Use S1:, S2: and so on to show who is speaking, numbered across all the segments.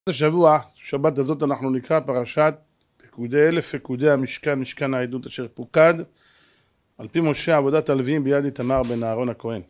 S1: השבוע, שבת הזאת אנחנו נקרא פרשת פקודי אלף פקודי המשכן, משכן העדות אשר פוקד על פי משה עבודת הלוויים ביד איתמר בן אהרון הכהן.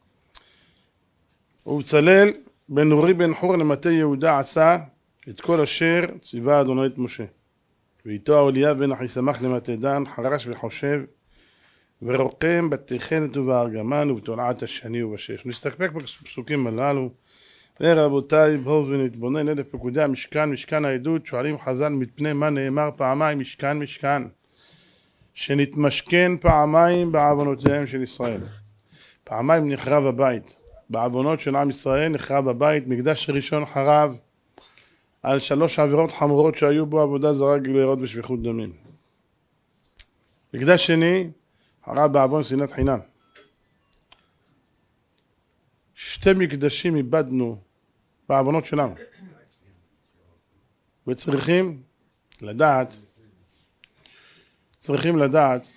S1: ובצלאל בן אורי בן חור למטה יהודה עשה את כל אשר ציווה אדוני את משה. ואיתו אהוליאב בן אחיסמך למטה דן חרש וחושב ורוקם בתכלת ובארגמן ובתולעת השני ובשש. נסתפק בפסוקים הללו. ורבותיי, בואו ונתבונן אלה פקודי המשכן, משכן העדות. שואלים חז"ל מפני מה נאמר פעמיים משכן משכן, שנתמשכן פעמיים בעוונותיהם של ישראל. פעמיים נחרב הבית, בעוונות של עם ישראל נחרב הבית. מקדש ראשון חרב על 3 עבירות חמורות שהיו בו: עבודה זרה, גילוי עריות ושפיכות דמים. מקדש שני חרב בעוון שנאת חינם. 2 מקדשים איבדנו בעוונות שלנו, וצריכים לדעת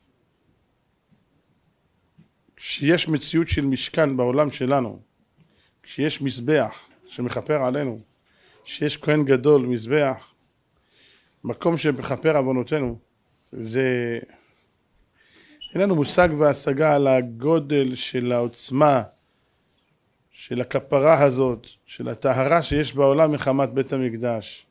S1: שיש מציאות של משכן בעולם שלנו, כשיש מזבח שמכפר עלינו, שיש כהן גדול מזבח, מקום שמכפר עוונותינו. זה אין לנו מושג והשגה על הגודל של העוצמה של הכפרה הזאת, של הטהרה שיש בעולם מחמת בית המקדש.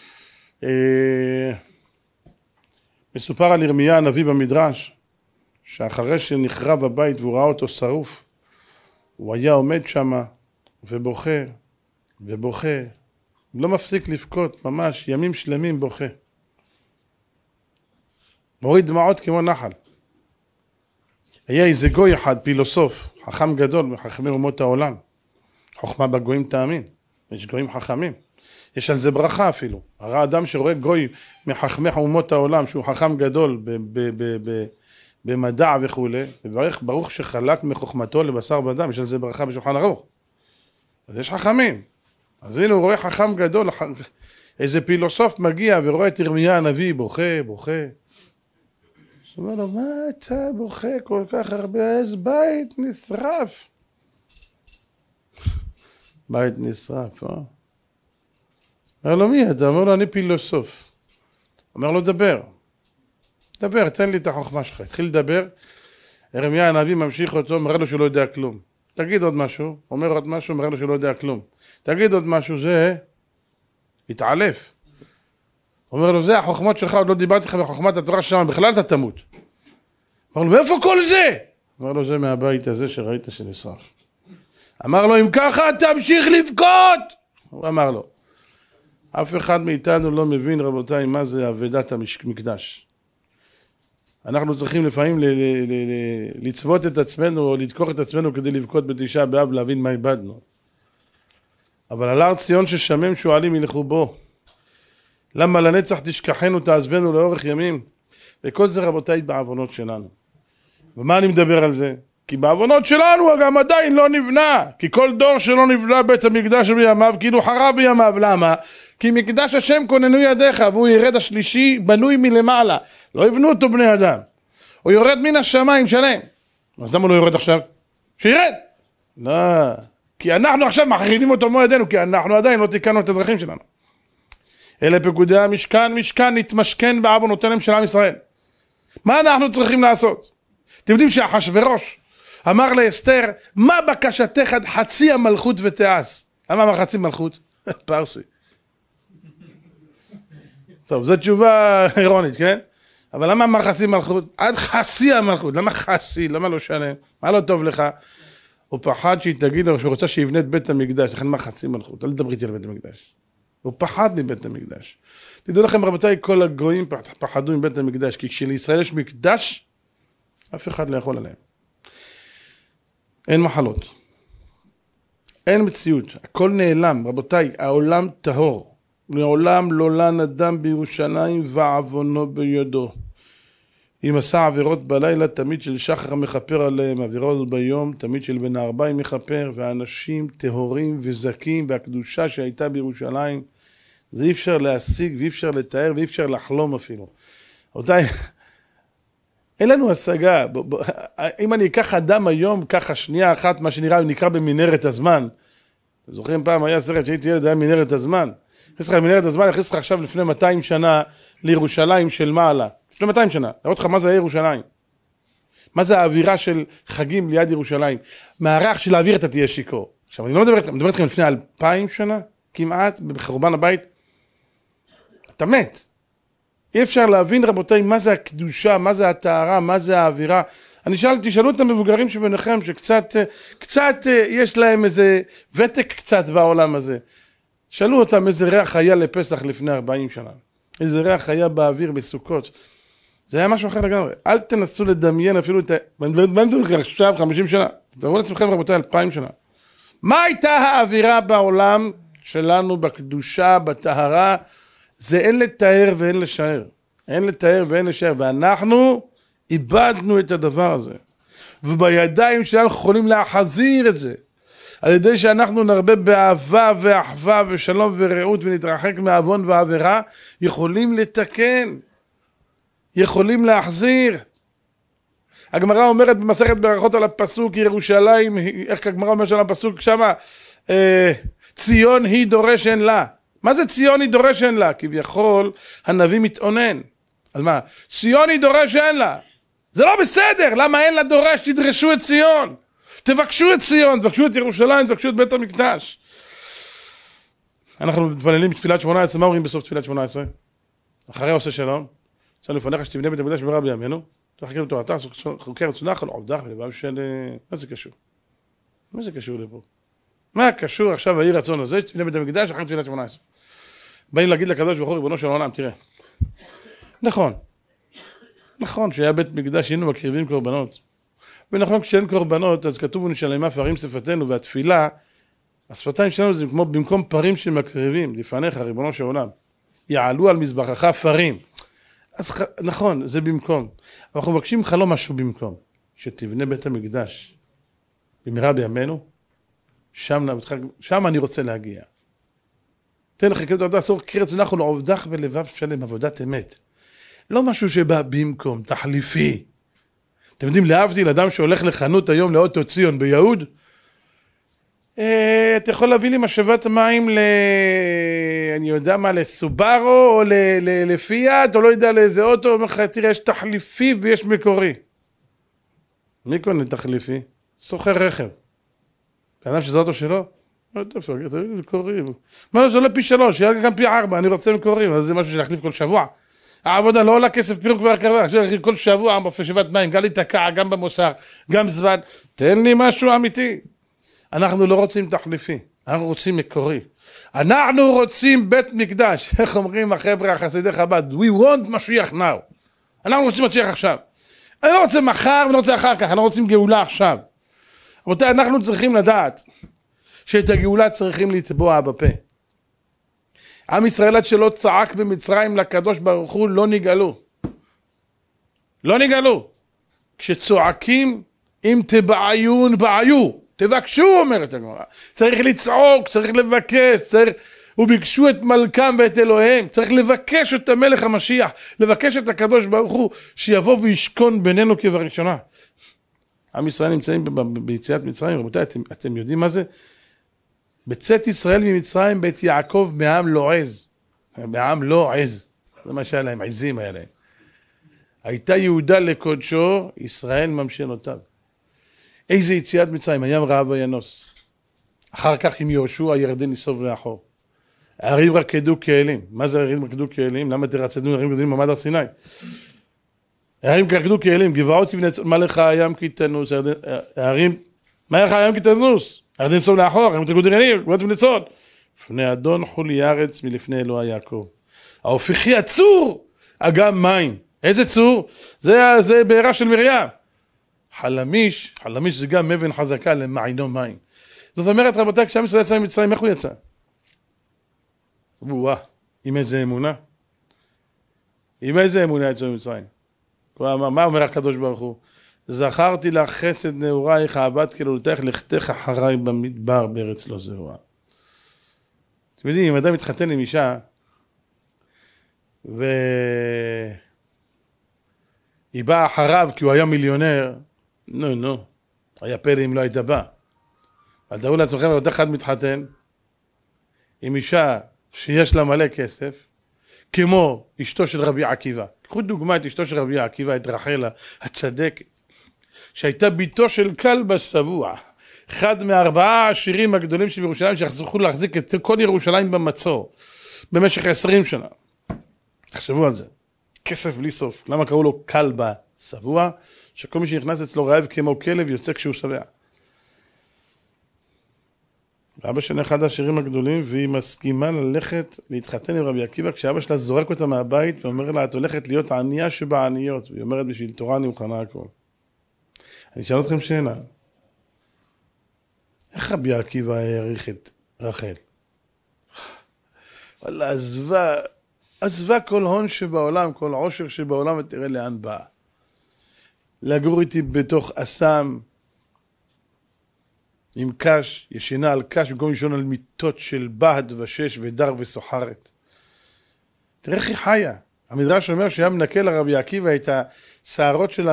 S1: מסופר על ירמיה הנביא במדרש, שאחרי שנחרב הבית והוא ראה אותו שרוף, הוא היה עומד שם ובוכה ובוכה, לא מפסיק לבכות, ממש ימים שלמים בוכה, מוריד דמעות כמו נחל. היה איזה גוי אחד, פילוסוף, חכם גדול מחכמי אומות העולם. חוכמה בגויים תאמין, יש גויים חכמים, יש על זה ברכה אפילו. הרי אדם שרואה גוי מחכמי אומות העולם שהוא חכם גדול במדע וכו', מברך ברוך שחלק מחוכמתו לבשר ודם, יש על זה ברכה בשולחן ערוך. אז יש חכמים. אז הנה הוא רואה חכם גדול, איזה פילוסוף מגיע ורואה את ירמיה הנביא בוכה. הוא אומר לו, מה אתה בוכה כל כך הרבה? איזה בית נשרף. בית נשרף, אומר לו, מי אתה? אומר לו, אני פילוסוף. אומר לו, דבר, תן לי את החוכמה שלך. התחיל לדבר, ירמיה הנביא ממשיך אותו, מראה לו שהוא לא יודע כלום. תגיד עוד משהו, אומר עוד משהו, מראה לו שהוא לא יודע כלום. תגיד עוד משהו, זה התעלף. אומר לו, זה החוכמות שלך, עוד לא דיברתי לך בחוכמת התורה שם, בכלל אתה תמות. אומר לו, מאיפה כל זה? אומר לו, זה מהבית הזה שראית שנשרף. אמר לו, אם ככה תמשיך לבכות. הוא אמר לו, אף אחד מאיתנו לא מבין, רבותיי, מה זה עבודת המקדש. אנחנו צריכים לפעמים לצוות את עצמנו או לדקור את עצמנו כדי לבכות בתשעה באב, להבין מה איבדנו. אבל על הר ציון ששמם שועלים ילכו בו. למה לנצח תשכחנו תעזבנו לאורך ימים? וכל זה, רבותיי, בעוונות שלנו. ומה אני מדבר על זה? כי בעוונות שלנו גם עדיין לא נבנה. כי כל דור שלא נבנה בית המקדש בימיו, כאילו חרב בימיו. למה? כי מקדש השם כוננו ידיך, והוא ירד השלישי בנוי מלמעלה. לא יבנו אותו בני אדם. הוא יורד מן השמיים שלם. אז למה לא יורד עכשיו? שירד. לא. כי אנחנו עכשיו מחריבים אותו כמו ידינו, כי אנחנו עדיין לא תיקנו את הדרכים שלנו. אלה פקודי המשכן, משכן נתמשכן בעוונותיהם של עם ישראל. מה אנחנו צריכים לעשות? אתם יודעים שאחשוורוש אמר לאסתר, מה בקשתך עד חצי המלכות ותעש? למה אמר חצי מלכות? פרסי. טוב, זו תשובה אירונית, כן? אבל למה אמר חצי מלכות? עד חצי המלכות. למה חצי? למה לא שלם? מה לא טוב לך? הוא פחד שהיא תגיד לו שהוא רוצה שיבנה את בית המקדש. לכן מה חצי מלכות? אל תדברי איתי על בית המקדש. הוא פחד מבית המקדש. תדעו לכם, רבותיי, כל הגויים פחדו מבית המקדש, כי כשלישראל יש מקדש, אף אחד לא יכול עליהם. אין מחלות, אין מציאות, הכל נעלם. רבותיי, העולם טהור, לעולם לא לן אדם בירושלים ועוונו בידו. אם עשה עבירות בלילה, תמיד של שחר מכפר עליהם, עבירות ביום, תמיד של בן 40 מכפר, ואנשים טהורים וזקים, והקדושה שהייתה בירושלים, זה אי אפשר להשיג ואי אפשר לתאר ואי אפשר לחלום אפילו. רבותיי, אין לנו השגה. אם אני אקח אדם היום, ככה שנייה אחת, מה שנקרא במנהרת הזמן. זוכרים פעם היה סרט שהייתי ילד, היה מנהרת הזמן. הכניס לך למנהרת הזמן, הכניס לך עכשיו לפני 200 שנה לירושלים של מעלה. לפני 200 שנה. לראות לך מה זה ירושלים. מה זה האווירה של חגים ליד ירושלים. מהריח של האוויר אתה תהיה שיכור. עכשיו, אני לא מדבר אתכם לפני 2000 שנה, כמעט, בחורבן הבית. אתה מת. אי אפשר להבין, רבותיי, מה זה הקדושה, מה זה הטהרה, מה זה האווירה. תשאלו את המבוגרים שביניכם, שקצת יש להם איזה ותק קצת בעולם הזה. שאלו אותם איזה ריח היה לפסח לפני 40 שנה. איזה ריח היה באוויר בסוכות. זה היה משהו אחר לגמרי. אל תנסו לדמיין אפילו את... מה מדבר לכם עכשיו 50 שנה? תראו לעצמכם רבותיי 2000 שנה. מה הייתה האווירה בעולם שלנו בקדושה, בטהרה? זה אין לתאר ואין לשער. אין לתאר ואין לשער. ואנחנו איבדנו את הדבר הזה. ובידיים שלנו יכולים להחזיר את זה. על ידי שאנחנו נרבה באהבה ואחווה ושלום ורעות ונתרחק מהעוון והעבירה, יכולים לתקן. יכולים להחזיר. הגמרא אומרת במסכת ברכות על הפסוק ירושלים, איך הגמרא אומרת על הפסוק שמה, ציון היא דורשן לה. מה זה ציון היא דורשן לה? כביכול הנביא מתאונן. על מה? ציון היא דורשן לה. זה לא בסדר, למה אין לה דורש? תדרשו את ציון. תבקשו את ציון, תבקשו את ירושלים, תבקשו את בית המקדש. אנחנו מתפללים בתפילת 18, מה אומרים בסוף תפילת 18? אחרי עושה שלום. צאנו לפניך שתבנה בית המקדש במהרה בימינו, תחכה בתורתה, חוקי רצונך על עובדך ולבב של... מה זה קשור? מה זה קשור לפה? מה קשור עכשיו העיר רצון הזה, שתבנה בית המקדש אחרי תפילת 18? באים להגיד לקדוש ברוך הוא ריבונו של עולם, תראה. נכון שהיה בית מקדש היינו מקריבים קורבנות. ונכון כשאין קורבנות אז כתוב ונשלמה פרים שפתנו, והתפילה, השפתיים שלנו זה במקום פרים שמקריבים לפניך ריבונו של עולם. יעלו על מזבחך פרים. אז נכון, זה במקום. אבל אנחנו מבקשים לך לא משהו במקום. שתבנה בית המקדש במהרה בימינו, שם אני רוצה להגיע. תן לך כאילו אתה אסור כי רצונך ולעובדך בלבב שלם, עבודת אמת. לא משהו שבא במקום, תחליפי. אתם יודעים, להבדיל אדם שהולך לחנות היום לאוטו ציון ביהוד, אתה יכול להביא לי משאבת מים אני יודע מה, לסובארו או לפיאט, או לא יודע לאיזה אוטו, אומר לך, תראה, יש תחליפי ויש מקורי. מי קונה תחליפי? סוחר רכב. כאדם שזה אוטו שלו? לא יודע, תביא לי מקורי. מה לא, זה עולה פי 3, יהיה גם פי 4, אני רוצה מקורי, אז זה משהו שלהחליף כל שבוע. העבודה לא עולה כסף פירוק והרכבה, כל שבוע בשאבת מים, גם להתקע, גם במוסר, גם זמן. תן לי משהו אמיתי. אנחנו לא רוצים תחליפי, אנחנו רוצים מקורי. אנחנו רוצים בית מקדש. איך אומרים החבר'ה החסידי חב"ד? We want משיח now. אנחנו רוצים משיח עכשיו. אני לא רוצה מחר ואני לא רוצה אחר כך, אנחנו רוצים גאולה עכשיו. רבותיי, אנחנו צריכים לדעת שאת הגאולה צריכים לתבוע בפה. עם ישראל עד שלא צעק במצרים לקדוש ברוך הוא לא נגאלו. לא נגאלו. כשצועקים אם תבעיון בעיו. תבקשו, אומרת הגמרא. צריך לצעוק, צריך לבקש, וביקשו את מלכם ואת אלוהיהם. צריך לבקש את המלך המשיח, לבקש את הקדוש ברוך הוא, שיבוא וישכון בינינו כבראשונה. עם ישראל נמצאים ביציאת מצרים, רבותיי, אתם יודעים מה זה? בצאת ישראל ממצרים, בית יעקב מעם לא עז. מעם לא עז. זה מה שהיה להם, עזים היה להם. הייתה יהודה לקודשו, ישראל ממשלותיו. איזה יציאת מצרים, הים רעב וינוס. אחר כך עם יהושע הירדן נסוב לאחור. הערים רקדו כאלים. מה זה הערים רקדו כאלים? למה תרצדו הערים רקדו במעמד הר סיני? הערים רקדו כאלים, גבעות כבנצות, מה לך הים כי תנוס? הערים, מה לך הים כי תנוס? הירדן נסוב לאחור, הערים רקדו כאלים, גבעות כבנצות. לפני אדון חולי ארץ מלפני אלוהי יעקב. ההופכי הצור, אגם מים. איזה צור? זה בעירה של מרים. חלמיש זה גם אבן חזקה למעיינו מים. זאת אומרת, רבותיי, כשעם ישראל יצא ממצרים, איך הוא יצא? עם איזה אמונה? עם איזה אמונה יצא ממצרים? מה אומר הקדוש ברוך הוא? זכרתי לך חסד נעורייך, אהבת כלולתך, לכתך אחריי במדבר בארץ לא זרועה. אתם יודעים, אם אדם מתחתן עם אישה, והיא באה אחריו כי הוא היה מיליונר, נו, היה פלא אם לא היית בא. אבל תראו לעצמכם, אותו אחד מתחתן עם אישה שיש לה מלא כסף, כמו אשתו של רבי עקיבא. קחו דוגמה את אשתו של רבי עקיבא, את רחל הצדקת, שהייתה ביתו של כלבא שבוע, אחד מהארבעה העשירים הגדולים של ירושלים, שיחזרו להחזיק את כל ירושלים במצור, במשך 20 שנה. תחשבו על זה. כסף בלי סוף. למה קראו לו כלבא שבוע? שכל מי שנכנס אצלו רעב כמו כלב יוצא כשהוא שבע. אבא שלה אחד העשירים הגדולים, והיא מסכימה ללכת להתחתן עם רבי עקיבא, כשאבא שלה זורק אותה מהבית ואומר לה, את הולכת להיות הענייה שבעניות, והיא אומרת, בשביל תורה אני מוכנה הכל. אני אשאל אתכם שאלה, איך רבי עקיבא העריך את רחל? וואלה, עזבה כל הון שבעולם, כל עושר שבעולם, ותראה לאן באה. לגור איתי בתוך אסם, עם קש, ישנה על קש, במקום לישון על מיטות של בהד ושש ודר וסוחרת. תראה איך היא חיה. המדרש אומר שהיה מנקה לרבי עקיבא את השערות שלה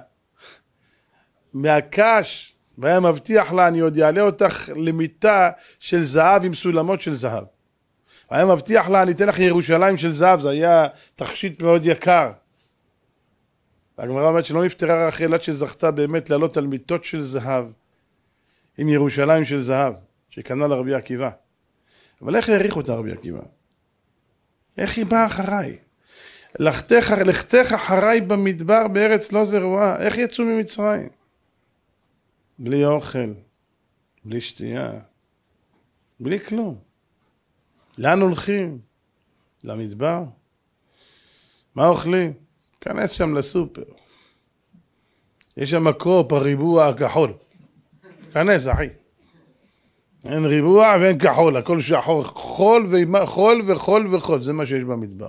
S1: מהקש, והיה מבטיח לה, אני עוד יעלה אותך למיטה של זהב עם סולמות של זהב. היה מבטיח לה, אני אתן לך ירושלים של זהב, זה היה תכשיט מאוד יקר. הגמרא אומרת שלא נפטרה רחל עד שזכתה באמת לעלות על מיטות של זהב, עם ירושלים של זהב, שקנה לרבי עקיבא. אבל איך העריך אותה רבי עקיבא? איך היא באה אחריי? לכתך אחריי במדבר בארץ לא זרועה. איך יצאו ממצרים? בלי אוכל, בלי שתייה, בלי כלום. לאן הולכים? למדבר? מה אוכלים? כנס שם לסופר. יש שם קרופ, הריבוע הכחול. כנס, אחי. אין ריבוע ואין כחול, הכל שחור, חול וחול, זה מה שיש במדבר.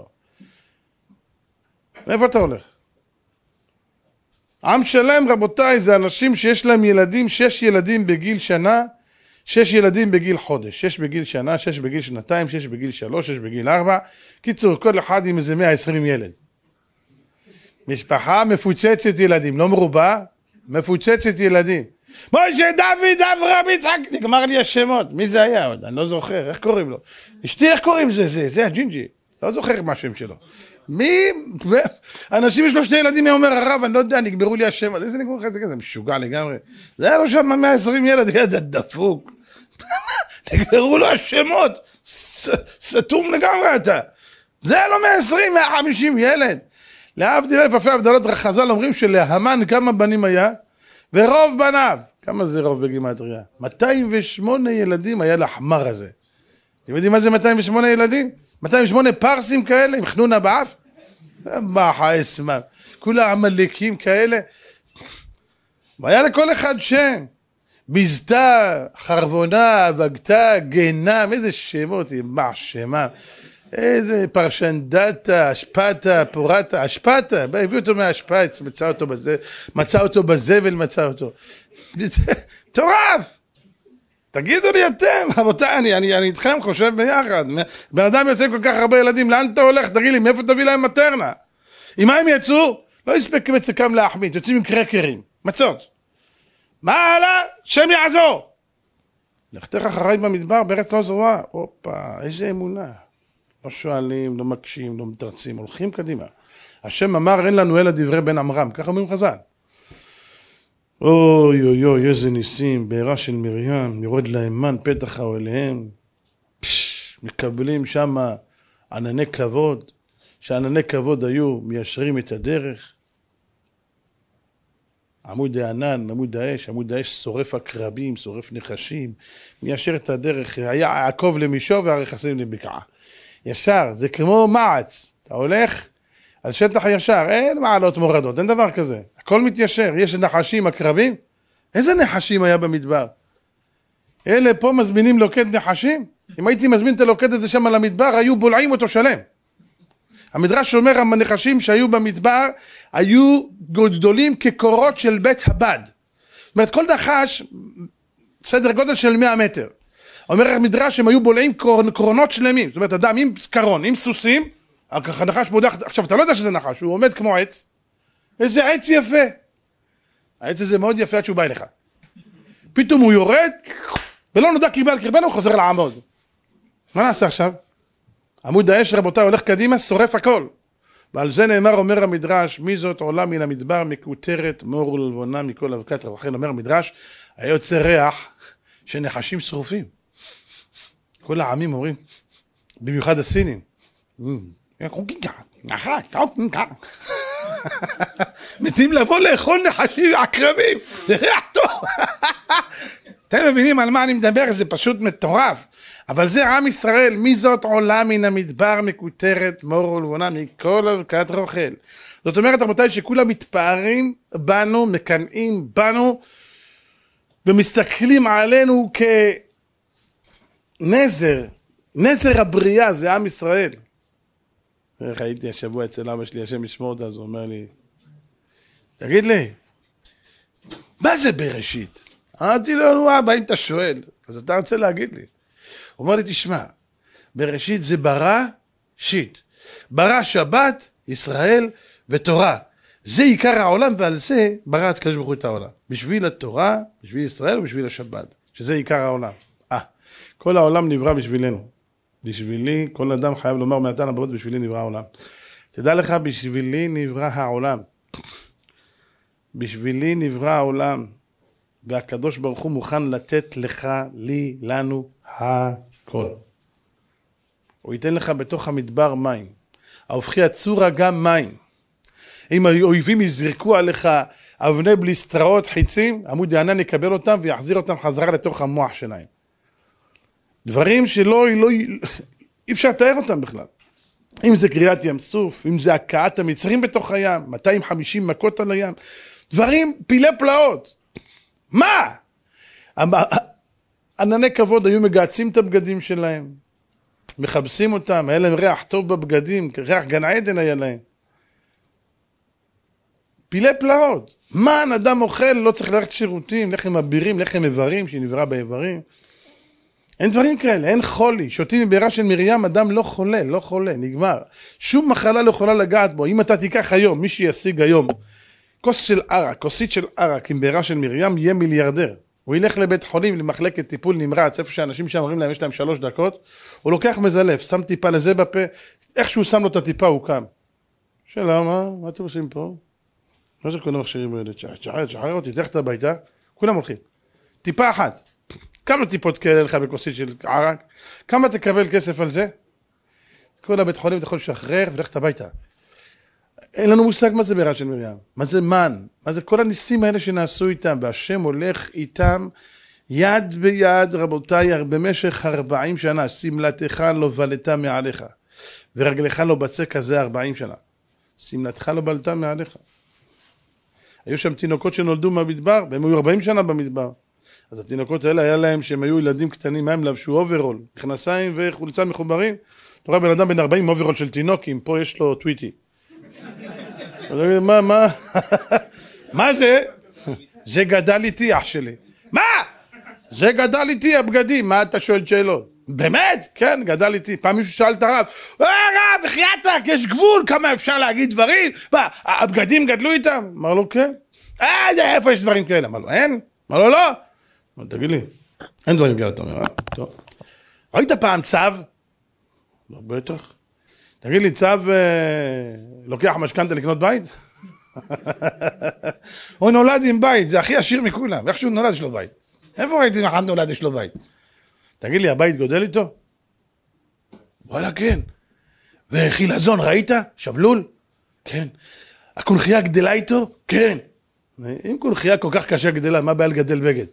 S1: איפה אתה הולך? עם שלם, רבותיי, זה אנשים שיש להם ילדים, 6 ילדים בגיל שנה, 6 ילדים בגיל חודש, 6 בגיל שנה, 6 בגיל שנתיים, 6 בגיל 3, 6 בגיל 4, קיצור, כל אחד עם איזה 120 ילד. משפחה מפוצצת ילדים, לא מרובה, מפוצצת ילדים. משה, דוד, אברהם, יצחק, נגמר לי השמות, מי זה היה עוד? אני לא זוכר, איך קוראים לו? אשתי, איך קוראים זה הג'ינג'י, לא זוכר מה השם שלו. מי? אנשים יש לו 2 ילדים, אומר הרב, אני לא יודע, נגמרו לי השמות, איזה נגמרו לך את זה? זה משוגע לגמרי. זה היה לו שם 120 ילד, זה דפוק. נגמרו לו השמות, סתום לגמרי אתה. זה היה לו 120, 150 ילד. להבדיל אלף אלפי הבדלות, חז"ל אומרים שלהמן כמה בנים היה, ורוב בניו. כמה זה רוב בגימטריה? 208 ילדים היה לחמר הזה. אתם יודעים מה זה 208 ילדים? 208 פרסים כאלה, עם חנונה באף? מה אסמם? כולה עמלקים כאלה. והיה לכל אחד שם. ביזתה, חרבונה, וגתה, גנם, איזה שמות, מה שמם. איזה פרשנדתה, אשפתה, פורתה, אשפתה, הביא אותו מהאשפץ, מצא אותו בזבל, מצא אותו. טורף! תגידו לי אתם, רבותיי, אני איתכם חושב ביחד. בן אדם יוצא כל כך הרבה ילדים, לאן אתה הולך? תגיד לי, מאיפה תביא להם מטרנה? עם מה הם יצאו? לא יספק מצקם להחמיד, יוצאים עם קרקרים, מצות. מה הלאה? שם יעזור! לכתך אחריי במדבר, בארץ לא זרועה. הופה, איזה אמונה. לא שואלים, לא מקשים, לא מתרצים, הולכים קדימה. השם אמר, אין לנו אלא דברי בן עמרם, ככה אומרים חז"ל. אוי אוי אוי, איזה ניסים, בעירה של מרים, יורד להם מן פתח אוהליהם, מקבלים שם ענני כבוד, שענני כבוד היו מיישרים את הדרך. עמוד הענן, עמוד האש שורף עקרבים, שורף נחשים, מיישר את הדרך, היה יעקב למישור והרכסים לבקעה. ישר, זה כמו מעץ, אתה הולך על שטח ישר, אין מעלות מורדות, אין דבר כזה, הכל מתיישר, יש נחשים, עקרבים, איזה נחשים היה במדבר? אלה פה מזמינים לוקד נחשים, אם הייתי מזמין את הלוקד הזה שם על המדבר, היו בולעים אותו שלם. המדרש אומר, הנחשים שהיו במדבר, היו גדולים כקורות של בית הבד. זאת אומרת, כל נחש, סדר גודל של 100 מטר. אומר המדרש שהם היו בולעים קרונות שלמים, זאת אומרת, אדם עם קרון, עם סוסים, הנחש בודח, עכשיו אתה לא יודע שזה נחש, הוא עומד כמו עץ, איזה עץ יפה. העץ הזה מאוד יפה עד שהוא בא אליך. פתאום הוא יורד, ולא נודע קיבל קרבנו, הוא חוזר לעמוד. מה נעשה עכשיו? עמוד האש רבותיי הולך קדימה, שורף הכל. ועל זה נאמר אומר המדרש, מי זאת עולה מן המדבר מקוטרת מור ולבונה מכל אבקת רבחן. אומר המדרש, היה יוצא ריח שנחשים שרופים. כל העמים אומרים, במיוחד הסינים. מתים לבוא לאכול נחשים עקרבים, זה ריח טוב. אתם מבינים על מה אני מדבר? זה פשוט מטורף. אבל זה עם ישראל, מי זאת עולה מן המדבר מקוטרת מור ולבונה מכל אבקת רוכל. זאת אומרת רבותיי שכולם מתפארים בנו, מקנאים בנו ומסתכלים עלינו כנזר, נזר הבריאה, זה עם ישראל. איך הייתי השבוע אצל אבא שלי, השם ישמור אותה, אז הוא אומר לי, תגיד לי, מה זה בראשית? אמרתי לו, נו אבא, אם אתה שואל, אז אתה רוצה להגיד לי. הוא אומר לי, תשמע, בראשית זה ברא שיט. ברא שבת, ישראל ותורה. זה עיקר העולם, ועל זה ברא את הקדוש ברוך הוא את העולם. בשביל התורה, בשביל ישראל ובשביל השבת, שזה עיקר העולם. כל העולם נברא בשבילנו. בשבילי, כל אדם חייב לומר מעתן הבאות, בשבילי נברא העולם. תדע לך, בשבילי נברא העולם. בשבילי נברא העולם. והקדוש ברוך הוא מוכן לתת לך, לי, לנו, הכל. הוא ייתן לך בתוך המדבר מים. ההופכי הצורה גם מים. אם האויבים יזרקו עליך אבני בליסטראות חיצים, עמוד הענן יקבל אותם ויחזיר אותם חזרה לתוך המוח שלהם. דברים שלא אי אפשר לתאר אותם בכלל. אם זה קריאת ים סוף, אם זה הקעת המצרים בתוך הים, 250 מכות על הים, דברים פילי פלאות. מה? ענני כבוד היו מגעצים את הבגדים שלהם, מחבסים אותם, היה להם ריח טוב בבגדים, ריח גן עדן היה להם. פילי פלאות. מה אדם אוכל? לא צריך ללכת שירותים, לחם אבירים, לחם איברים, שנברא באיברים. אין דברים כאלה, אין חולי. שותים מבארה של מרים, אדם לא חולה, לא חולה, נגמר. שום מחלה לא יכולה לגעת בו. אם אתה תיקח היום, מי שישיג היום, כוס של ערק, כוסית של ערק עם בארה של מרים, יהיה מיליארדר. הוא ילך לבית חולים, למחלקת טיפול נמרץ, איפה שאנשים שאומרים להם, יש להם 3 דקות, הוא לוקח מזלף, שם טיפה לזה בפה, איך שהוא שם לו את הטיפה, הוא קם. שאלה, מה אתם עושים פה? מה זה כל המכשירים האלה? שחרר אותי, תלכת הביתה, כולם הולכים. טיפה אחת. כמה טיפות כאלה לך בכוסית של ערק? כמה תקבל כסף על זה? כל הבית חולים אתה יכול לשחרר ולכת הביתה. אין לנו מושג מה זה בארה של מרים. מה זה מן? מה זה כל הניסים האלה שנעשו איתם? והשם הולך איתם יד ביד, רבותיי, במשך 40 שנה. סמלתך לא בלטה מעליך. ורגלך לא בצק כזה 40 שנה. סמלתך לא בלטה מעליך. היו שם תינוקות שנולדו מהמדבר, והם היו 40 שנה במדבר. אז התינוקות האלה היה להם שהם היו ילדים קטנים, מה הם לבשו אוברול, מכנסיים וחולצה מחוברים. אתה רואה בן אדם בן 40 אוברול של תינוקים, פה יש לו טוויטי. מה זה? זה גדל איתי אח שלי. מה? זה גדל איתי הבגדים, מה אתה שואל שאלות? באמת? כן, גדל איתי. פעם מישהו שאל את הרב, רב, החייתק, יש גבול, כמה אפשר להגיד דברים? מה, הבגדים גדלו איתם? אמר לו, כן. איפה יש דברים כאלה? אמר לו, אין? אמר לו, לא. אמר, תגיד לי, אין דברים כאלה, אתה אומר, טוב. ראית פעם צו? לא, בטח. תגיד לי, צו לוקח משכנתה לקנות בית? הוא נולד עם בית, זה הכי עשיר מכולם. איך שהוא נולד יש לו בית? איפה ראיתי אם אחד נולד יש לו בית? תגיד לי, הבית גודל איתו? וואלה, כן. וחילזון, ראית? שבלול? כן. הקונחייה גדלה איתו? כן. אם קונחייה כל כך קשה גדלה, מה בעיה לגדל בגד?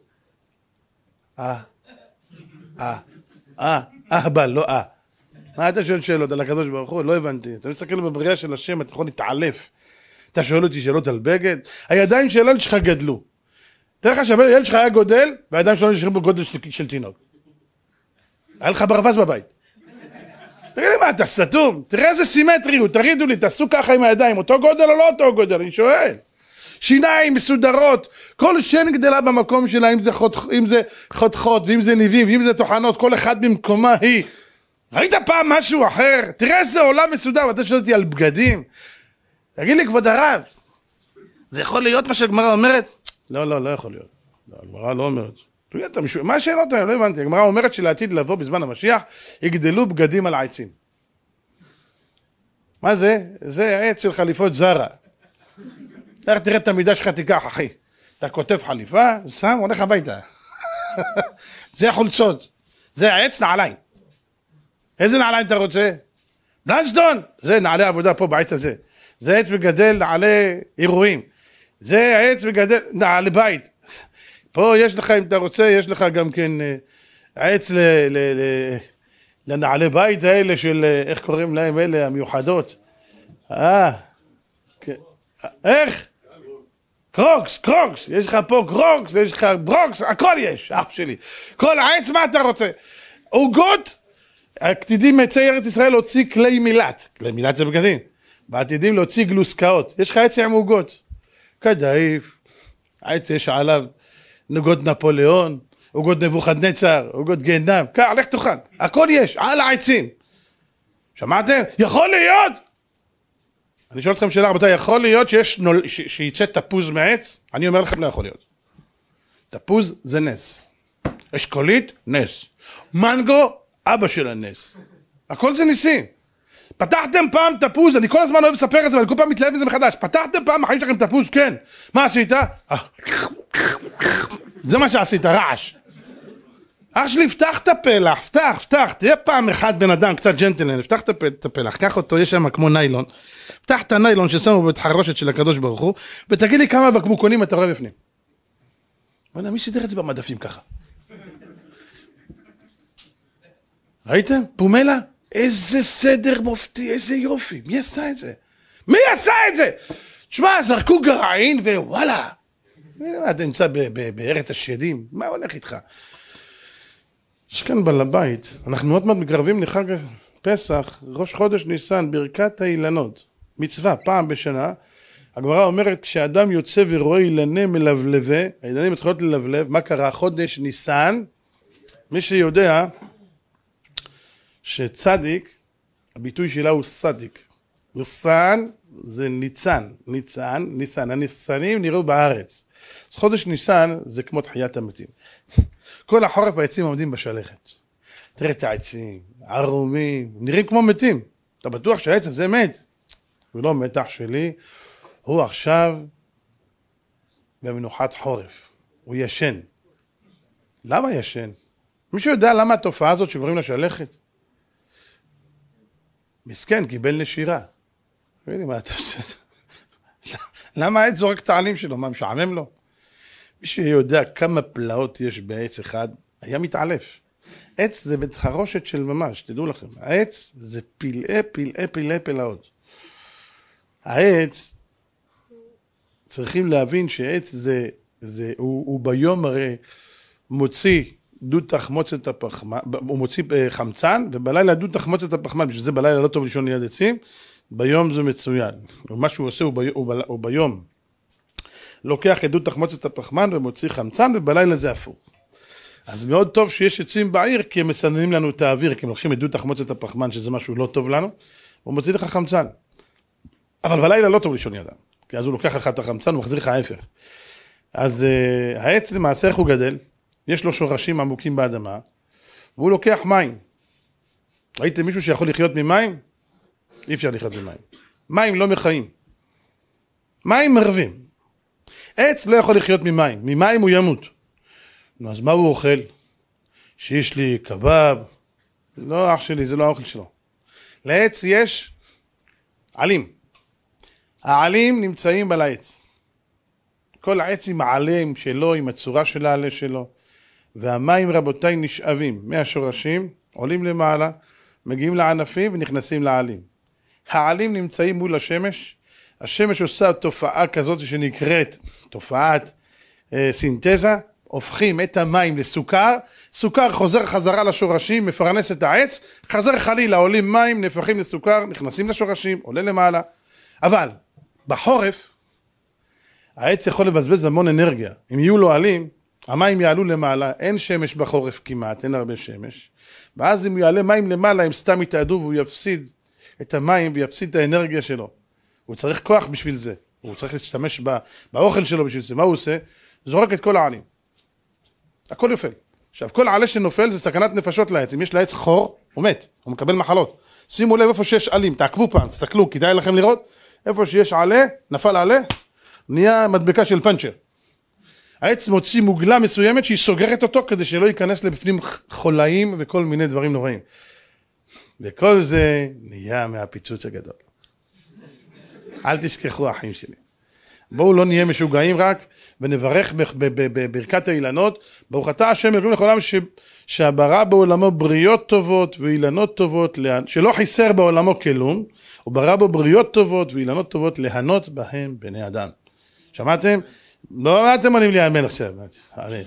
S1: אבל לא מה אתה שואל שאלות על הקדוש ברוך הוא? לא הבנתי. אתה מסתכל בבריאה של השם, אתה יכול להתעלף. אתה שואל אותי שאלות על בגד? הידיים של הילד שלך גדלו. תראה לך שהילד שלך היה גודל, והידיים שלו נשארים בגודל של תינוק. היה לך ברווז בבית. תגיד לי מה, אתה סתום? תראה איזה סימטריות, תרידו לי, תעשו ככה עם הידיים, אותו גודל או לא אותו גודל? אני שואל. שיניים מסודרות, כל שן גדלה במקום שלה, אם זה חותכות, ואם זה ניבים, ואם זה טוחנות, כל אחד במקומה היא. ראית פעם משהו אחר? תראה איזה עולם מסודר, ואתה שואל אותי על בגדים. תגיד לי, כבוד הרב, זה יכול להיות מה שהגמרא אומרת? לא יכול להיות. הגמרא לא אומרת. מה השאלות האלה? לא הבנתי. הגמרא אומרת שלעתיד לבוא בזמן המשיח, יגדלו בגדים על העצים. מה זה? זה עץ של חליפות זרה. איך תראה את המידה שלך תיקח, אחי. אתה כותב חליפה, שם, הולך הביתה. זה החולצות. זה העץ נעליים. איזה נעליים אתה רוצה? בלנשטון. זה נעלי עבודה פה בעץ הזה. זה עץ מגדל נעלי אירועים. זה העץ מגדל נעלי בית. פה יש לך, אם אתה רוצה, יש לך גם כן העץ לנעלי בית האלה של, איך קוראים להם אלה, המיוחדות. איך? קרוקס, יש לך פה קרוקס, יש לך ברוקס, הכל יש, אח שלי. כל העץ, מה אתה רוצה? עוגות, עתידים מעצי ארץ ישראל להוציא כלי מילת. כלי מילת זה בגדים. ועתידים להוציא גלוסקאות. יש לך עץ עם עוגות. קדאיף, העץ יש עליו נוגות נפוליאון, עוגות נבוכדנצר, עוגות גיהנם. קח, לך תאכל. הכל יש, על העצים. שמעתם? יכול להיות? אני שואל אתכם שאלה, רבותיי, יכול להיות שיצא תפוז מעץ? אני אומר לכם, לא יכול להיות. תפוז זה נס. אשכולית, נס. מנגו, אבא של הנס. הכל זה ניסים. פתחתם פעם תפוז, אני כל הזמן אוהב לספר את זה, ואני כל פעם מתלהב מזה מחדש. פתחתם פעם החיים שלכם תפוז, כן. מה עשית? זה מה שעשית, רעש. אח שלי, פתח את הפלח, פתח. תהיה פעם אחד בן אדם, קצת ג'נטלן, פתח את הפלח, קח אותו, יש שם כמו ניילון. פתח את הניילון ששמו בית חרושת של הקדוש ברוך הוא, ותגיד לי כמה בקבוקונים אתה רואה בפנים. מי סידר את זה במדפים ככה? ראיתם? פומלה? איזה סדר מופתי, איזה יופי. מי עשה את זה? מי עשה את זה? תשמע, זרקו גרעין ווואלה. אתה נמצא בארץ השדים, מה הולך איתך? יש כאן בעל הבית, אנחנו עוד מעט מקרבים לחג פסח, ראש חודש ניסן, ברכת האילנות, מצווה, פעם בשנה. הגמרא אומרת, כשאדם יוצא ורואה אילני מלבלבי, האילנים מתחילות ללבלב, מה קרה? חודש ניסן, מי שיודע שצדיק, הביטוי שלה הוא צדיק. ניסן זה ניסן, הניסנים נראו בארץ. אז חודש ניסן זה כמו תחיית המתים. כל החורף העצים עומדים בשלכת. תראה את העצים, ערומים, נראים כמו מתים. אתה בטוח שהעץ הזה מת? ולא מתח שלי, הוא עכשיו במנוחת חורף. הוא ישן. למה ישן? מישהו יודע למה התופעה הזאת שקוראים לה שלכת? מסכן, קיבל נשירה. מה אתה עושה? למה העץ זורק את העלים שלו? מה, משעמם לו? מי שיודע כמה פלאות יש בעץ אחד, היה מתעלף. עץ זה בית חרושת של ממש, תדעו לכם. העץ זה פלאי פלאות. העץ, צריכים להבין שעץ הוא ביום הרי מוציא דוד תחמוצת הפחמן, הוא מוציא חמצן, ובלילה דוד תחמוצת הפחמן, בשביל זה בלילה לא טוב לישון ליד עצים, ביום זה מצוין. ומה שהוא עושה הוא ביום לוקח את דוד תחמוצת הפחמן ומוציא חמצן, ובלילה זה הפוך. אז מאוד טוב שיש עצים בעיר, כי הם מסננים לנו את האוויר, כי הם לוקחים את דוד תחמוצת הפחמן, שזה משהו לא טוב לנו, הוא מוציא לך חמצן. אבל בלילה לא טוב לישון ידם, כי אז הוא לוקח לך את החמצן ומחזיר לך ההפך. אז העץ למעשה איך הוא גדל? יש לו שורשים עמוקים באדמה, והוא לוקח מים. ראיתם מישהו שיכול לחיות ממים? אי אפשר לחיות ממים. מים לא מחיים. מים מרבים. עץ לא יכול לחיות ממים. ממים הוא ימות. אז מה הוא אוכל? שיש לי קבב. לא, אח שלי, זה לא האוכל שלו. לעץ יש עלים. העלים נמצאים על העץ. כל העץ עם העלים שלו, עם הצורה של העלה שלו. והמים רבותיי נשאבים מהשורשים, עולים למעלה, מגיעים לענפים ונכנסים לעלים. העלים נמצאים מול השמש, השמש עושה תופעה כזאת שנקראת תופעת סינתזה, הופכים את המים לסוכר, סוכר חוזר חזרה לשורשים, מפרנס את העץ, חזר חלילה, עולים מים, נהפכים לסוכר, נכנסים לשורשים, עולה למעלה. אבל בחורף, העץ יכול לבזבז המון אנרגיה. אם יהיו לו עלים, המים יעלו למעלה, אין שמש בחורף כמעט, אין הרבה שמש. ואז אם הוא יעלה מים למעלה, הם סתם יתעדו והוא יפסיד את המים ויפסיד את האנרגיה שלו. הוא צריך כוח בשביל זה. הוא צריך להשתמש באוכל שלו בשביל זה. מה הוא עושה? זורק את כל העלים. הכל יופל. עכשיו, כל העלה שנופל זה סכנת נפשות לעץ. אם יש לעץ חור, הוא מת, הוא מקבל מחלות. שימו לב איפה שיש עלים, תעקבו פעם, תסתכלו, כדאי לכם לראות, איפה שיש עלה, נפל עלה, נהיה מדבקה של פנצ'ר. העץ מוציא מוגלה מסוימת שהיא סוגרת אותו כדי שלא ייכנס לבפנים חולאים וכל מיני דברים נוראים. וכל זה נהיה מהפיצוץ הגדול. אל תשכחו אחים שלי. בואו לא נהיה משוגעים רק, ונברך בברכת האילנות. ברוך אתה השם אלוהינו לכל העולם שהברא בעולמו בריאות טובות ואילנות טובות, שלא חיסר בעולמו כלום, הוא ברא בו בריאות טובות ואילנות טובות להנות בהם בני אדם. שמעתם? לא אתם עונים לי אמן עכשיו. אמן.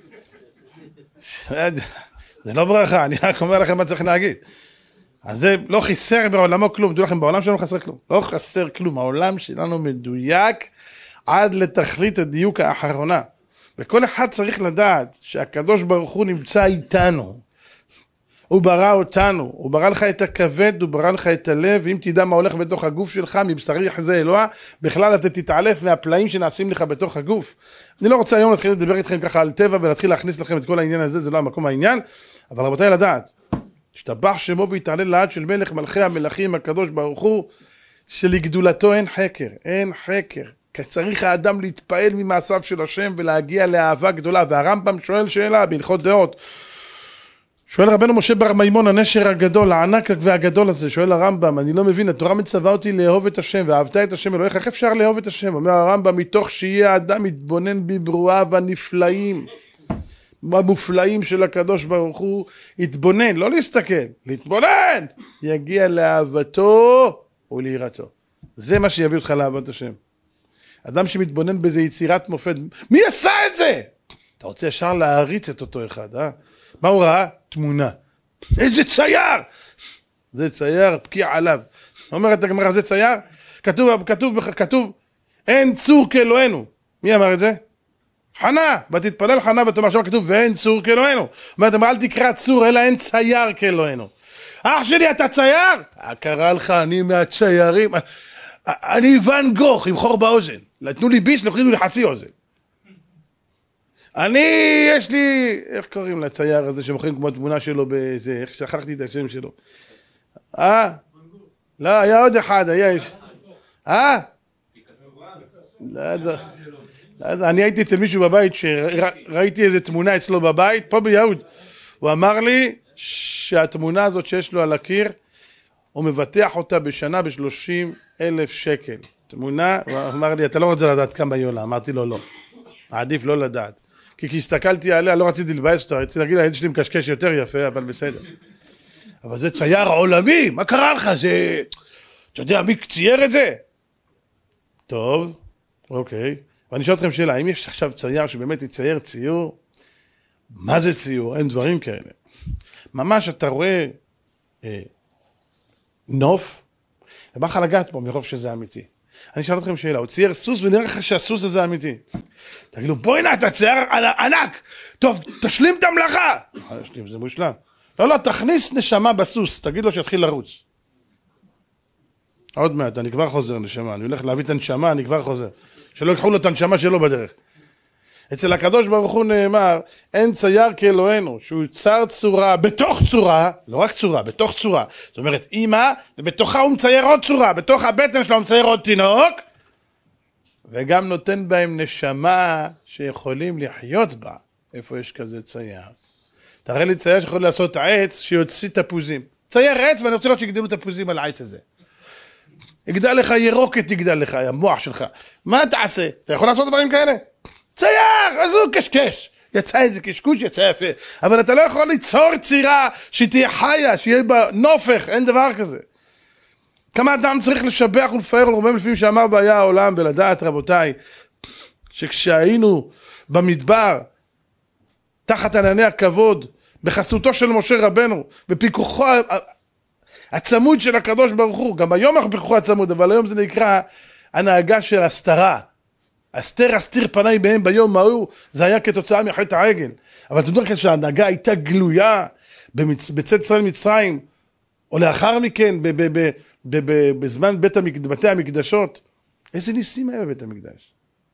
S1: זה לא ברכה, אני רק אומר לכם מה צריך להגיד. אז זה לא חיסר בעולמו כלום. תדעו לכם, בעולם שלנו חסר כלום. לא חסר כלום. העולם שלנו מדויק עד לתכלית הדיוק האחרונה. וכל אחד צריך לדעת שהקדוש ברוך הוא נמצא איתנו. הוא ברא אותנו. הוא ברא לך את הכבד, הוא ברא לך את הלב. ואם תדע מה הולך בתוך הגוף שלך, מבשרי יחזה אלוה, בכלל אתה תתעלף מהפלאים שנעשים לך בתוך הגוף. אני לא רוצה היום להתחיל לדבר איתכם ככה על טבע, ולהתחיל להכניס לכם את כל העניין הזה, זה לא המקום העניין. אבל רבותיי לדעת, השתבח שמו והתעלל לעד של מלך מלכי המלכים הקדוש ברוך הוא, שלגדולתו אין חקר, אין חקר. כי צריך האדם להתפעל ממעשיו של השם ולהגיע לאהבה גדולה. והרמב"ם שואל שאלה בהלכות דעות. שואל רבנו משה בר מימון, הנשר הגדול, הענק והגדול הזה, שואל הרמב"ם, אני לא מבין, התורה מצווה אותי לאהוב את השם, ואהבת את השם אלוהיך, איך אפשר לאהוב את השם? אומר הרמב"ם, מתוך שיהיה האדם מתבונן בברואיו הנפלאים, המופלאים של הקדוש ברוך הוא, יתבונן, לא להסתכל, להתבונן, יגיע לאהבתו וליראתו. זה מה שיביא אותך לאהבת השם. אדם שמתבונן בזה יצירת מופת, מי עשה את זה? אתה רוצה ישר להריץ את אותו אחד, אה? מה הוא ראה? תמונה. איזה צייר! זה צייר, פקיע עליו. אומרת הגמרא, זה צייר? כתוב, אין צור כאלוהינו. מי אמר את זה? חנה, ותתפלל חנה ותאמר, שם כתוב, ואין צור כאלוהינו. אומרת, אל תקרא צור, אלא אין צייר כאלוהינו. אח שלי, אתה צייר? קרא לך, אני מהציירים. אני ואן גוך עם חור באוזן. נתנו לי ביש, לוקחים לי חצי אוזן. יש לי, איך קוראים לצייר הזה שמוכרים כמו תמונה שלו באיזה, איך שכחתי את השם שלו. לא, היה עוד אחד, אני הייתי אצל מישהו בבית שראיתי איזה תמונה אצלו בבית, פה ביהוד. הוא אמר לי שהתמונה הזאת שיש לו על הקיר, הוא מבטח אותה בשנה ב30,000 שקל. תמונה, הוא אמר לי, אתה לא רוצה לדעת כמה היא עולה? אמרתי לו, לא. עדיף לא לדעת. כי כשהסתכלתי עליה, לא רציתי לבאס אותה, רציתי להגיד לה, היד שלי מקשקש יותר יפה, אבל בסדר. אבל זה צייר עולמי, מה קרה לך? זה... אתה יודע, מי צייר את זה? טוב, אוקיי. ואני אשאל אתכם שאלה, האם יש עכשיו צייר שבאמת יצייר ציור? מה זה ציור? אין דברים כאלה. ממש אתה רואה נוף, ובא לך לגעת בו מרוב שזה אמיתי. אני אשאל אתכם שאלה, הוא צייר סוס ונראה לך שהסוס הזה אמיתי. תגידו, בואי נה, אתה צייר ענק, טוב, תשלים את המלאכה. תשלים, זה מושלם. לא, תכניס נשמה בסוס, תגיד לו שיתחיל לרוץ. עוד מעט, אני כבר חוזר נשמה, אני הולך להביא את הנשמה, אני כבר חוזר. שלא יקחו לו את הנשמה שלו בדרך. אצל הקדוש ברוך הוא נאמר, אין צייר כאלוהינו, שהוא יצר צורה, בתוך צורה, לא רק צורה, בתוך צורה. זאת אומרת, אמא, ובתוכה הוא מצייר עוד צורה, בתוך הבטן שלו הוא מצייר עוד תינוק, וגם נותן בהם נשמה שיכולים לחיות בה. איפה יש כזה צייר? תראה לי צייר שיכול לעשות עץ שיוציא תפוזים. צייר עץ ואני רוצה לראות שיגדלו תפוזים על העץ הזה. יגדל לך ירוקת, יגדל לך, המוח שלך. מה תעשה? אתה יכול לעשות דברים כאלה? צייר, אז הוא קשקש. יצא איזה קשקוש, יצא יפה. אבל אתה לא יכול ליצור צירה שתהיה חיה, שיהיה בה נופך, אין דבר כזה. כמה אדם צריך לשבח ולפאר ולרומם לפעמים שאמר בהיה העולם, ולדעת רבותיי, שכשהיינו במדבר, תחת ענני הכבוד, בחסותו של משה רבנו, בפיקוחו הצמוד של הקדוש ברוך הוא, גם היום אנחנו בפיקוחו הצמוד, אבל היום זה נקרא הנהגה של הסתרה. אסתיר פניי בהם ביום ההוא, זה היה כתוצאה מחטא העגל. אבל תדעו לכם שההנהגה הייתה גלויה בצאת ישראל מצרים, או לאחר מכן בזמן בתי המקדשות. איזה ניסים היה בבית המקדש?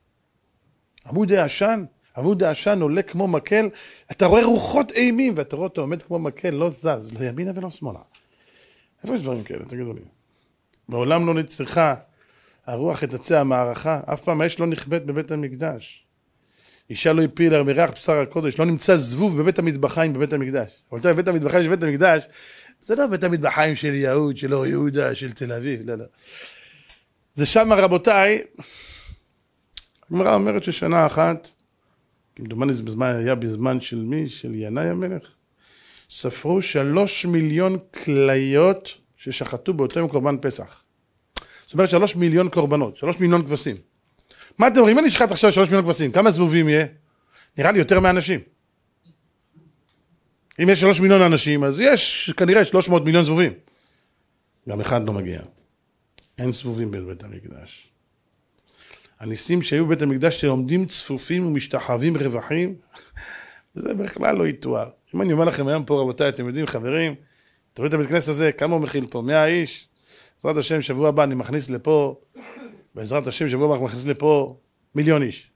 S1: עמוד העשן עולה כמו מקל, אתה רואה רוחות אימים, ואתה רואה אותו עומד כמו מקל, לא זז, לא ימינה ולא שמאלה. איפה יש דברים כאלה? תגידו לי. בעולם לא נצחה הרוח את עצי המערכה, אף פעם האש לא נכבאת בבית המקדש. אישה לא הפילה מריח בשר הקודש, לא נמצא זבוב בבית המטבחיים בבית המקדש. אבל בבית המטבחיים של בית המקדש, זה לא בית המטבחיים של יהוד, של אור יהודה, של תל אביב, לא, לא. זה שם, רבותיי, הגמרא אומרת ששנה אחת, כמדומני זה היה בזמן של מי? של ינאי המלך, ספרו 3 מיליון כליות ששחטו באותו יום קורבן פסח. זאת אומרת 3 מיליון קורבנות, 3 מיליון כבשים. מה אתם אומרים? אם אני אשחט עכשיו 3 מיליון כבשים, כמה זבובים יהיה? נראה לי יותר מאנשים. אם יש 3 מיליון אנשים, אז יש כנראה 300 מיליון זבובים. גם אחד לא מגיע. אין זבובים בבית המקדש. הניסים שהיו בבית המקדש שעומדים צפופים ומשתחווים רווחים, זה בכלל לא יתואר. אם אני אומר לכם היום פה, רבותיי, אתם יודעים, חברים, תראו את הבית כנסת הזה, כמה הוא מכיל פה? 100 איש. בעזרת השם, שבוע הבא אני מכניס לפה, בעזרת השם, שבוע הבא אני מכניס לפה 1,000,000 איש.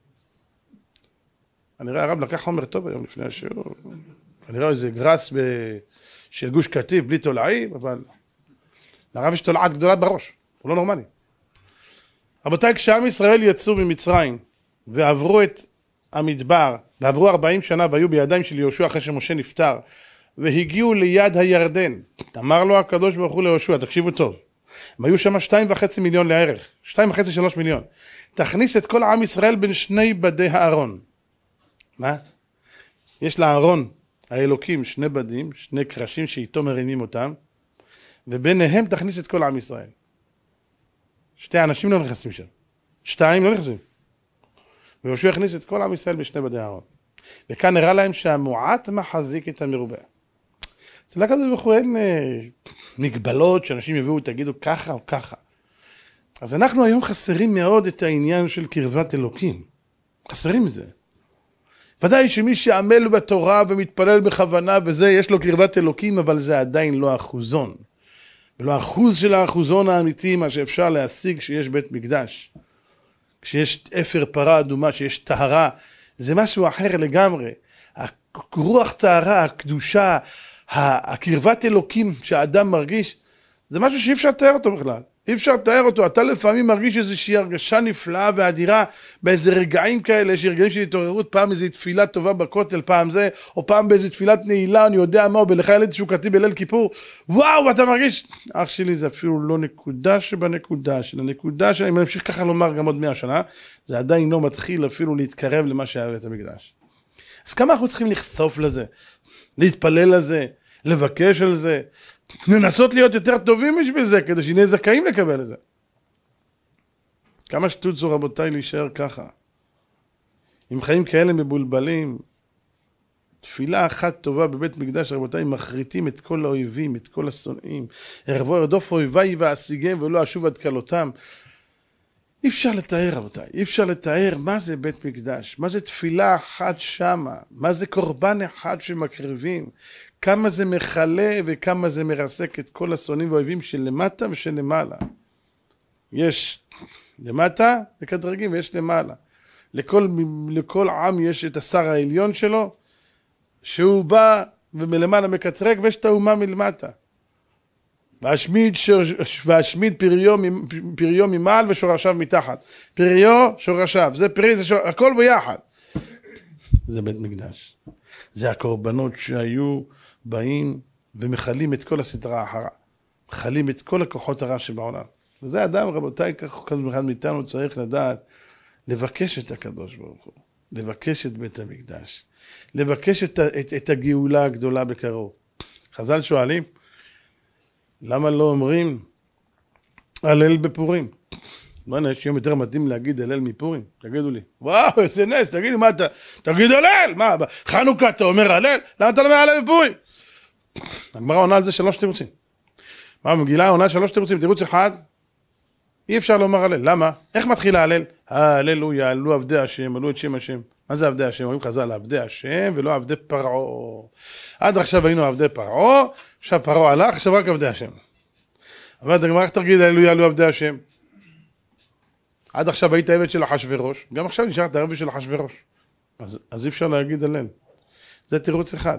S1: אני רואה, הרב לקח חומר טוב היום לפני השיעור. אני רואה איזה גרס של גוש קטיף, בלי תולעים, אבל לרב יש תולעה גדולה בראש, הוא לא נורמלי. רבותיי, כשעם ישראל יצאו ממצרים ועברו את המדבר, ועברו 40 שנה והיו בידיים של יהושע אחרי שמשה נפטר, והגיעו ליד הירדן, אמר לו הקדוש ברוך הוא ליהושע, תקשיבו טוב, הם היו שם 2.5 מיליון לערך, 2.5-3 מיליון, תכניס את כל עם ישראל בין שני בדי הארון. מה? יש לארון האלוקים 2 בדים, 2 קרשים שאיתו מרימים אותם, וביניהם תכניס את כל עם ישראל. 2 אנשים לא נכנסים שם, 2 לא נכנסים. ויהושע הכניס את כל עם ישראל ב2 בדי הארון. וכאן נראה להם שהמועט מחזיק את המרובה. אצל הקדוש ברוך הוא אין מגבלות שאנשים יביאו ותגידו ככה או ככה. אז אנחנו היום חסרים מאוד את העניין של קרבת אלוקים. חסרים את זה. ודאי שמי שעמל בתורה ומתפלל בכוונה וזה, יש לו קרבת אלוקים, אבל זה עדיין לא האחוזון. ולא האחוז של האחוזון האמיתי, מה שאפשר להשיג כשיש בית מקדש. כשיש אפר פרה אדומה, שיש טהרה, זה משהו אחר לגמרי. הרוח טהרה, הקדושה, הקרבת אלוקים שהאדם מרגיש, זה משהו שאי אפשר לתאר אותו בכלל. אי אפשר לתאר אותו. אתה לפעמים מרגיש איזושהי הרגשה נפלאה ואדירה, באיזה רגעים כאלה, יש רגעים של התעוררות, פעם איזו תפילה טובה בכותל, פעם זה, או פעם באיזו תפילת נעילה, אני יודע מה, או בלך ילד שוקתי בליל כיפור, וואו, אתה מרגיש, אח שלי, זה אפילו לא נקודה שבנקודה, של הנקודה שאני ממשיך ככה לומר גם עוד 100 שנה, זה עדיין לא מתחיל אפילו להתקרב למה שהיה בית המקדש. אז כמה אנחנו צריכים לחשוף לזה, להתפלל לזה, לבקש על זה, לנסות להיות יותר טובים בשביל זה, כדי שנהיה זכאים לקבל את זה. כמה שטות זו רבותיי להישאר ככה. עם חיים כאלה מבולבלים, תפילה אחת טובה בבית מקדש, רבותיי, מחריטים את כל האויבים, את כל השונאים. ארדוף אויביי ואשיגם ולא אשוב עד כלותם. אי אפשר לתאר, רבותיי, אי אפשר לתאר מה זה בית מקדש, מה זה תפילה אחת שמה, מה זה קורבן אחד שמקריבים, כמה זה מחלה וכמה זה מרסק את כל השונאים והאויבים של למטה ושל למעלה. יש למטה לקדרגים ויש למעלה. לכל עם יש את השר העליון שלו, שהוא בא ומלמעלה מקטרג, ויש את האומה מלמטה. והשמיד פריו ממעל ושורשיו מתחת. פריו, שורשיו, זה פרי, זה שורשיו, הכל ביחד. זה בית מקדש. זה הקורבנות שהיו באים ומחלים את כל הסדרה אחרה. מחלים את כל הכוחות הרע שבעולם. וזה אדם, רבותיי, כך כל אחד מאיתנו צריך לדעת, לבקש את הקדוש ברוך הוא. לבקש את בית המקדש. לבקש את הגאולה הגדולה בקרוב. חז"ל שואלים, למה לא אומרים הלל בפורים? לא, יש יום יותר מתאים להגיד הלל מפורים? תגידו לי. וואו, איזה נס, תגידו מה אתה, תגיד הלל, מה, חנוכה אתה אומר הלל? למה אתה לא אומר הלל בפורים? הגמרא עונה על זה 3 תירוצים. מה, מגילה עונה 3 תירוצים, תירוץ אחד, אי אפשר לומר הלל, למה? איך מתחיל ההלל? הללויה, עלו עבדי השם, עלו את שם השם. מה זה עבדי השם? אומרים חז"ל, עבדי השם ולא עבדי פרעה. עד עכשיו היינו עבדי פרעה, עכשיו פרעה הלך, עכשיו רק עבדי השם. אבל הגמרא, איך תגיד הללויה, עלו עבדי השם? עד עכשיו היית עבד של אחשוורוש, גם עכשיו נשארת עבד של אחשוורוש. אז אי אפשר להגיד הלל. זה תירוץ אחד.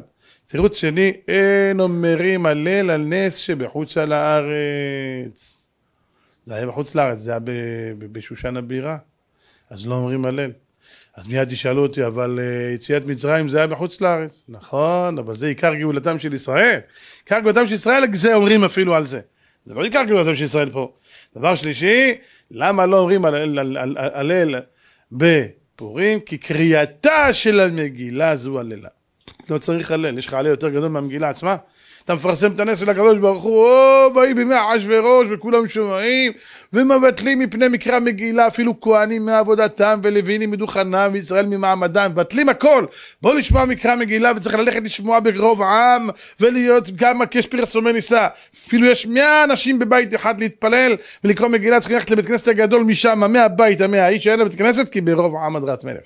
S1: תירוץ שני, אין אומרים הלל על נס שבחוץ על הארץ. זה היה בחוץ לארץ, זה היה בשושן הבירה, אז לא אומרים הלל. אז מיד תשאלו אותי, אבל יציאת מצרים זה היה בחוץ לארץ. נכון, אבל זה עיקר גאולתם של ישראל. עיקר גאולתם של ישראל, זה אומרים אפילו על זה. זה לא עיקר גאולתם של ישראל פה. דבר שלישי, למה לא אומרים הלל בפורים? כי קריאתה של המגילה זו הללה. לא צריך הלל, יש לך הלל יותר גדול מהמגילה עצמה. אתה מפרסם את הנס של הקדוש ברוך הוא, באי בימי אחשוורוש וכולם שומעים ומבטלים מפני מקרא מגילה, אפילו כהנים מעבודתם ולווינים מדוכנם וישראל ממעמדם, מבטלים הכל. בואו לשמוע מקרא מגילה, וצריך ללכת לשמוע ברוב עם ולהיות כמה כשפרסומי ניסה. אפילו יש 100 אנשים בבית אחד להתפלל ולקרוא מגילה, צריכים ללכת לבית כנסת הגדול משם, מהבית, האיש שאין לבית כנסת, כי ברוב עם הדרת מלך.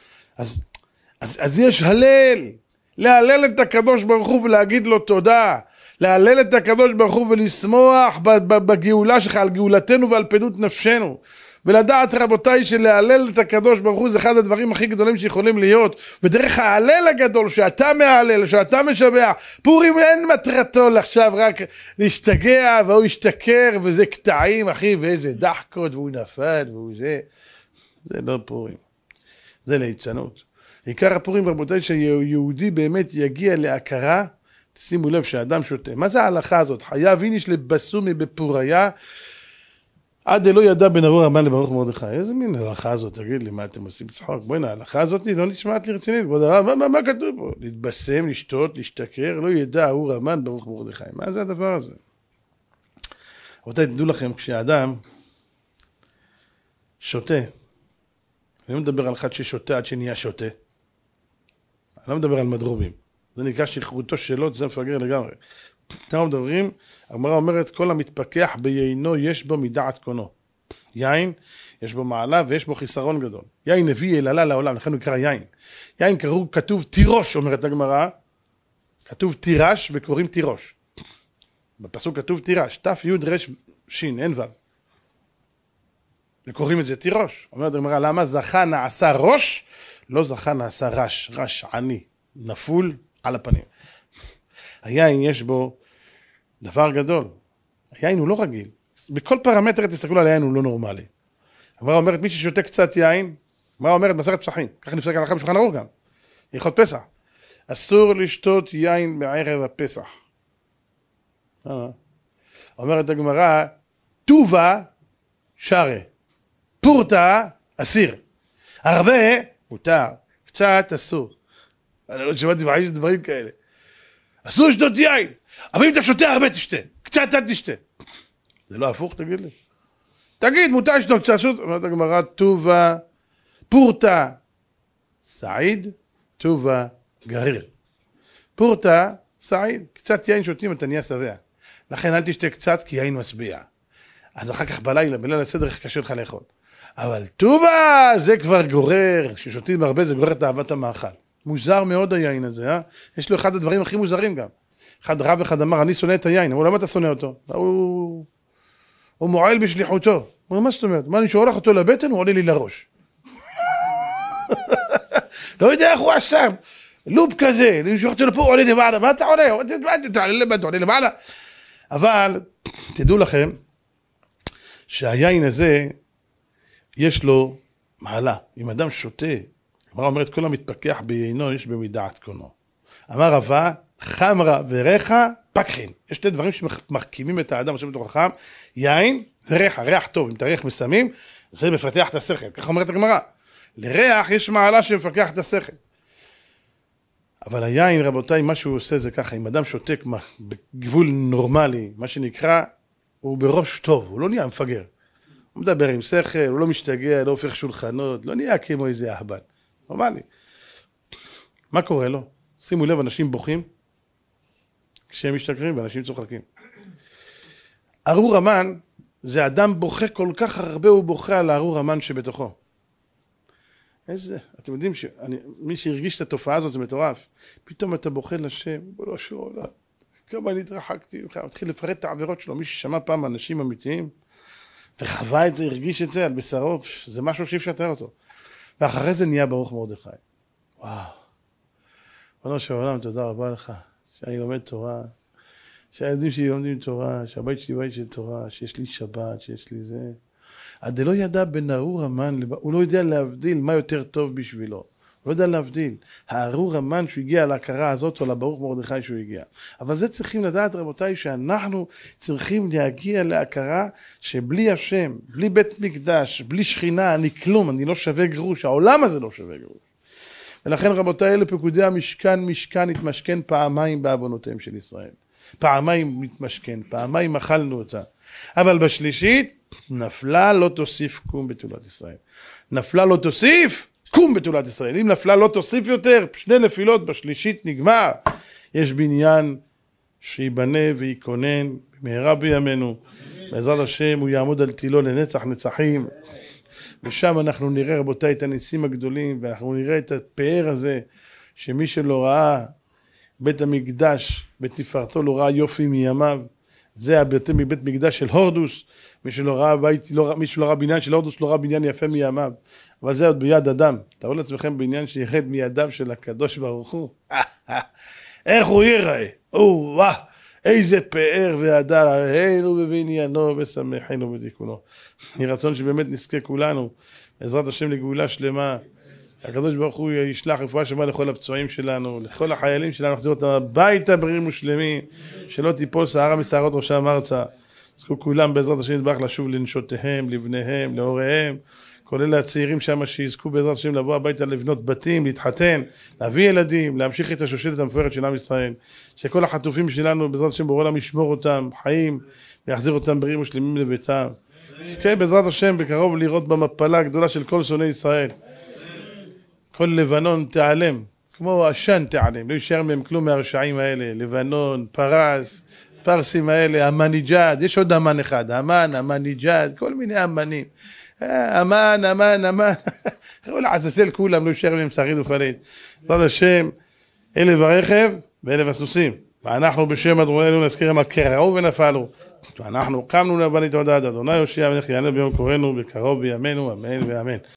S1: אז יש הלל. להלל את הקדוש ברוך הוא ולהגיד לו תודה, להלל את הקדוש ברוך הוא ולשמוח בגאולה שלך, על גאולתנו ועל פדות נפשנו, ולדעת רבותיי שלהלל את הקדוש ברוך הוא זה אחד הדברים הכי גדולים שיכולים להיות, ודרך ההלל הגדול שאתה מהלל, שאתה משבח, פורים אין מטרתו עכשיו רק להשתגע והוא ישתכר וזה קטעים אחי ואיזה דחקות והוא נפד והוא זה לא פורים, זה ליצנות. עיקר הפורים רבותיי שיהודי באמת יגיע להכרה, תשימו לב שהאדם שותה. מה זה ההלכה הזאת? חייב איניש לבסומי בפוריה, עד אלא ידע בן אבו רמן לברוך מרדכי. איזה מין ההלכה הזאת? תגיד לי, מה אתם עושים צחוק? בואי, ההלכה הזאת לא נשמעת לי רצינית. מה כתוב פה? להתבשם, לשתות, להשתכר, לא ידע הוא רמן ברוך מרדכי. מה זה הדבר הזה? רבותיי, תדעו לכם, כשאדם שותה, אני לא מדבר על אחד ששותה עד שנהיה שותה, אני לא מדבר על מדרובים. זה נקרא שכרותו שלו, זה מפגר לגמרי. אנחנו מדברים, הגמרא אומרת, כל המתפקח ביינו יש בו מדעת קונו. יין, יש בו מעלה ויש בו חיסרון גדול. יין הביא יללה לעולם, לכן הוא נקרא יין. יין כתוב תירוש, אומרת הגמרא. כתוב תירש וקוראים תירוש. בפסוק כתוב תירש, ת' י' ר' ש' אין ו'. וקוראים את זה תירוש. אומרת הגמרא, למה זכה נעשה ראש? לא זכה נעשה רש, רש עני, נפול על הפנים. היין יש בו דבר גדול. היין הוא לא רגיל. בכל פרמטר תסתכלו על היין הוא לא נורמלי. הגמרא אומרת מי ששותה קצת יין, הגמרא אומרת מסכת פסחים, ככה נפסק הלכה בשולחן ערוך גם. הלכות פסח. אסור לשתות יין בערב הפסח. אומרת הגמרא, טובה שרה, פורטה אסיר. הרבה מותר, קצת אסור. אני לא שמעתי בעיה דברים כאלה. אסור לשתות יין, אבל אם אתה שותה הרבה תשתה, קצת אל תשתה. זה לא הפוך, תגיד לי. תגיד, מותר לשתות קצת אסור. אומרת הגמרא, טובה, פורטה, סעיד, טובה, גריר. פורטה, סעיד, קצת יין שותים אתה נהיה שבע. לכן אל תשתה קצת כי יין משביע. אז אחר כך בליל הסדר קשה לך לאכול. אבל טובה זה כבר גורר, כששותים הרבה זה גורר את אהבת המאכל. מוזר מאוד היין הזה, יש לו אחד הדברים הכי מוזרים גם. אחד רב אחד אמר, אני שונא את היין, אבל למה אתה שונא אותו? הוא מועל בשליחותו. הוא אומר, מה זאת אומרת? מה, אני שולח אותו לבטן, הוא עולה לי לראש. לא יודע איך הוא עשה, לופ כזה, אני שולח אותו לפה, הוא עולה לי למעלה, מה אתה עולה? הוא עולה למעלה. אבל, תדעו לכם, שהיין הזה, יש לו מעלה. אם אדם שותה, הגמרא אומרת, כל המתפקח ביינו יש במידעת קונו. אמר רבא, חמרה וריחה פקחין. יש שתי דברים שמחכימים את האדם, עושים בתוך החם, יין וריחה, ריח טוב. אם אתה ריח בסמים, זה מפתח את השכל. כך אומרת הגמרא. לריח יש מעלה שמפקח את השכל. אבל היין, רבותיי, מה שהוא עושה זה ככה, אם אדם שותק בגבול נורמלי, מה שנקרא, הוא בראש טוב, הוא לא נהיה מפגר. הוא מדבר עם שכל, הוא לא משתגע, לא הופך שולחנות, לא נהיה כמו איזה אהבל. נורמלי. מה קורה לו? שימו לב, אנשים בוכים כשהם משתכרים ואנשים צוחקים. ארור המן, זה אדם בוכה כל כך הרבה, הוא בוכה על הארור המן שבתוכו. איזה, אתם יודעים מי שהרגיש את התופעה הזאת זה מטורף. פתאום אתה בוכה לשם, בלא שעולה, כמה אני התרחקתי, מתחיל לפרט את העבירות שלו. מי ששמע פעם אנשים אמיתיים, וחווה את זה, הרגיש את זה על בשרו, זה משהו שאי אפשר לתאר אותו. ואחרי זה נהיה ברוך מרדכי. וואו. ריבונו של עולם, תודה רבה לך, שאני לומד תורה, שהילדים שלי לומדים תורה, שהבית שלי בית של תורה, שיש לי שבת, שיש לי זה. עד לא ידע בין ארור המן, הוא לא יודע להבדיל מה יותר טוב בשבילו. הוא לא יודע להבדיל. הארור המן שהוא הגיע להכרה הזאת, או לברוך מרדכי שהוא הגיע. אבל זה צריכים לדעת, רבותיי, שאנחנו צריכים להגיע להכרה שבלי השם, בלי בית מקדש, בלי שכינה, אני כלום, אני לא שווה גרוש. העולם הזה לא שווה גרוש. ולכן רבותיי, אלה פקודי המשכן, משכן התמשכן פעמיים בעוונותיהם של ישראל. פעמיים מתמשכן, פעמיים אכלנו אותה. אבל בשלישית, נפלה לא תוסיף קום בתולת ישראל. נפלה לא תוסיף קום בתולת ישראל. אם נפלה לא תוסיף יותר, שני נפילות בשלישית נגמר. יש בניין שיבנה ויקונן במהרה בימינו. בעזרת השם הוא יעמוד על תילו לנצח נצחים. ושם אנחנו נראה רבותיי את הניסים הגדולים, ואנחנו נראה את הפאר הזה, שמי שלא ראה בית המקדש בתפארתו לא ראה יופי מימיו. זה מבית מקדש של הורדוס. מי שלא ראה בניין של הורדוס לא ראה בניין יפה מימיו. אבל זה עוד ביד אדם. תראו לעצמכם בניין שיחד מידיו של הקדוש ברוך הוא. איך הוא ייראה? איזה פאר והדר, היינו בבניינו ושמחנו בתיקונו. יהי רצון שבאמת נזכה כולנו, בעזרת השם לגאולה שלמה. הקדוש ברוך הוא ישלח רפואה שלמה לכל הפצועים שלנו, לכל החיילים שלנו, נחזיר אותם הביתה בריאים ושלמים, שלא תיפול שערה משערות ראשם ארצה. זכו כולם בעזרת השם יתברך לשוב לנשותיהם, לבניהם, להוריהם, כולל הצעירים שם שיזכו בעזרת השם לבוא הביתה לבנות בתים, להתחתן, להביא ילדים, להמשיך את השושלת המפוארת של עם ישראל. שכל החטופים שלנו בעזרת השם בורא עולם ישמור אותם חיים, ויחזיר אותם בריאים ושלמים לביתם. נזכה בעזרת השם בקרוב לראות במפלה הגדולה של כל שונאי ישראל. כל לבנון תיעלם, כמו עשן תיעלם, לא יישאר מהם כלום מהרשעים האלה, לבנון, פרס, פרסים האלה, המניג'אד, יש עוד אמן אחד, אמן, המניג'אד, כל מיני אמנים. אמן, ראו לעזאזל כולם, לא יישאר מהם שריד ופליט. בעזרת השם, אלה ברכב ואלה בסוסים. ואנחנו בשם אדוננו נזכירם הקרעו ונפלו. ואנחנו קמנו לבנית הודעת, אדוני יושיע ונח יענה ביום קוראנו בקרוב בימינו, אמן ואמן.